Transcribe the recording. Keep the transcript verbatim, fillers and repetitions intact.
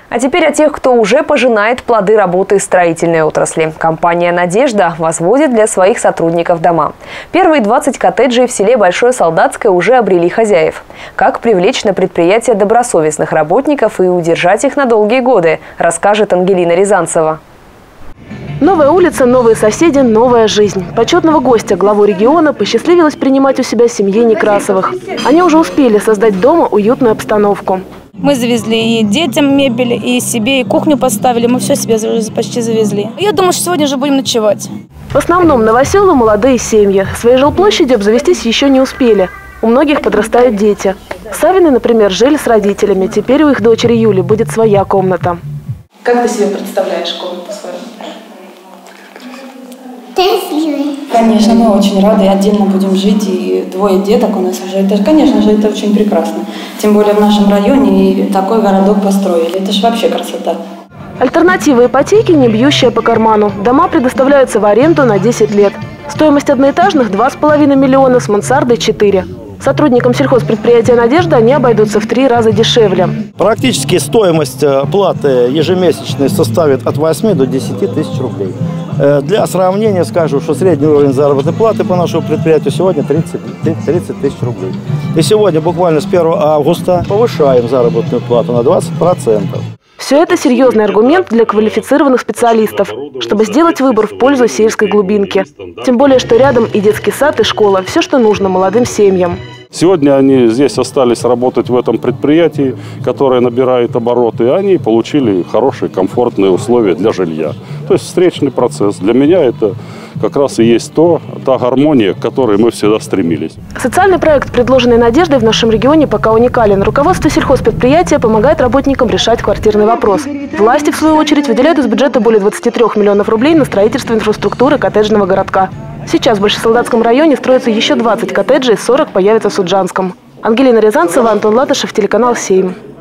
А теперь о тех, кто уже пожинает плоды работы строительной отрасли. Компания «Надежда» возводит для своих сотрудников дома. Первые двадцать коттеджей в селе Большое Солдатское уже обрели хозяев. Как привлечь на предприятие добросовестных работников и удержать их на долгие годы, расскажет Ангелина Рязанцева. Новая улица, новые соседи, новая жизнь. Почетного гостя, главу региона, посчастливилось принимать у себя семье Некрасовых. Они уже успели создать дома уютную обстановку. Мы завезли и детям мебель, и себе, и кухню поставили. Мы все себе почти завезли. Я думаю, что сегодня уже будем ночевать. В основном новоселы молодые семьи. Своей жилплощадью обзавестись еще не успели. У многих подрастают дети. Савины, например, жили с родителями. Теперь у их дочери Юли будет своя комната. Как ты себе представляешь комнату свою? Конечно, мы очень рады, отдельно будем жить, и двое деток у нас уже. Это, конечно же, это очень прекрасно. Тем более в нашем районе и такой городок построили. Это же вообще красота. Альтернатива ипотеки, не бьющая по карману. Дома предоставляются в аренду на десять лет. Стоимость одноэтажных – два с половиной миллиона, с мансардой – четыре. Сотрудникам сельхозпредприятия «Надежда» они обойдутся в три раза дешевле. Практически стоимость платы ежемесячной составит от восьми до десяти тысяч рублей. Для сравнения скажу, что средний уровень заработной платы по нашему предприятию сегодня тридцать тысяч рублей. И сегодня буквально с первого августа повышаем заработную плату на двадцать процентов. Все это серьезный аргумент для квалифицированных специалистов, чтобы сделать выбор в пользу сельской глубинки. Тем более, что рядом и детский сад, и школа – все, что нужно молодым семьям. Сегодня они здесь остались работать в этом предприятии, которое набирает обороты, и они получили хорошие, комфортные условия для жилья. То есть встречный процесс. Для меня это как раз и есть то, та гармония, к которой мы всегда стремились. Социальный проект, предложенный «Надеждой», в нашем регионе пока уникален. Руководство сельхозпредприятия помогает работникам решать квартирный вопрос. Власти, в свою очередь, выделяют из бюджета более двадцати трёх миллионов рублей на строительство инфраструктуры коттеджного городка. Сейчас в Большесолдатском районе строится еще двадцать коттеджей, сорок появятся в Суджанском. Ангелина Рязанцева, Антон Латышев, телеканал «Сейм».